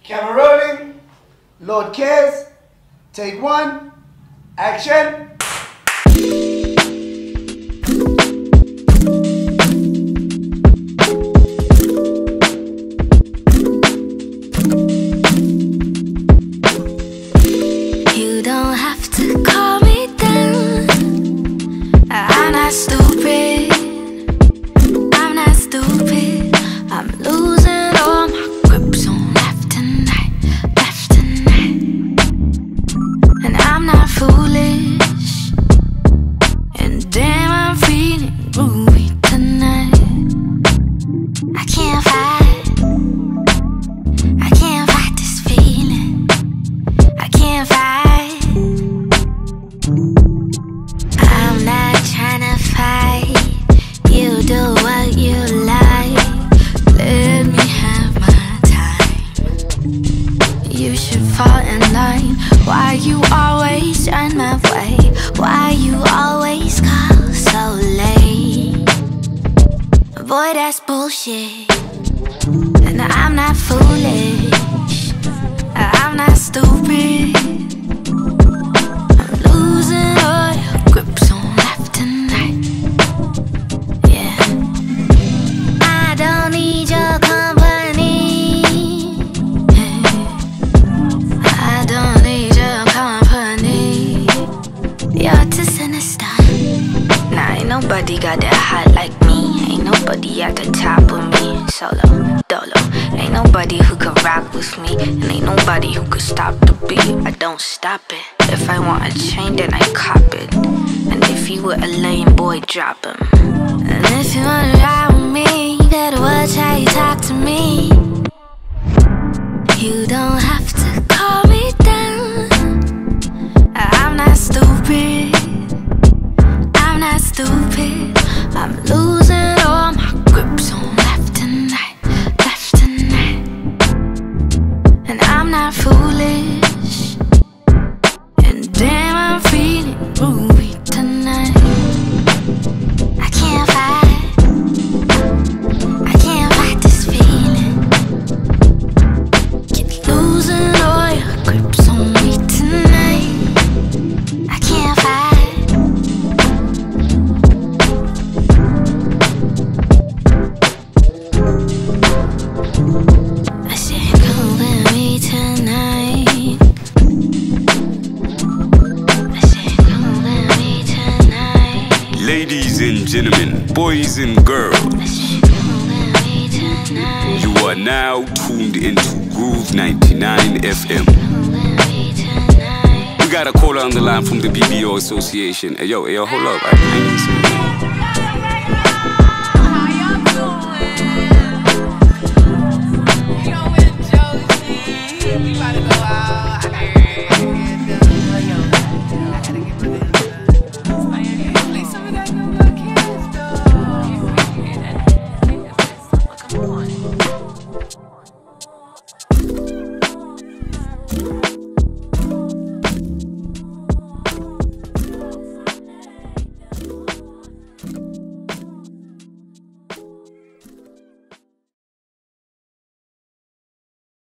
Camera rolling. Lordkez. Take one. Action. You don't have to calm me down. I'm not stupid. I'm not stupid. I'm losing all my grips on left and right, left and right. And I'm not foolish. And damn, I'm feeling groovy tonight. I can't fight. I can't fight this feeling. I can't fight. I'm not trying to fight. You do what you like. Let me have my time. You should fall in line. Why you always turn my way? Why you always call so late? Boy, that's bullshit. And I'm not foolish. I'm not stupid. I'm losing all your grips on left and right. Yeah. I don't need your company. I don't need your company. You're too sinister. Nah, ain't nobody got that hot like me. Ain't nobody at the top of me. Solo, dolo. Ain't nobody who could rock with me. And ain't nobody who could stop the beat. I don't stop it. If I want a chain, then I cop it. And if you were a lame boy, drop him. And if you wanna ride with me, you better watch how you talk to me. You don't have to calm me down. I'm not stupid. I'm not stupid. I'm losing all my grips on left and right, left and right. And I'm not foolish. And damn, I'm feeling groovy tonight. I can't fight. I can't fight this feeling. Keep losing all your grips on me tonight. I can't fight. I said, come with me tonight. I said, come with me tonight. Ladies and gentlemen, boys and girls, I said, come with me tonight. you are now tuned into Groove 99 FM. Come with me tonight. We got a caller on the line from the BBO Association. Hey yo, hold up. I need to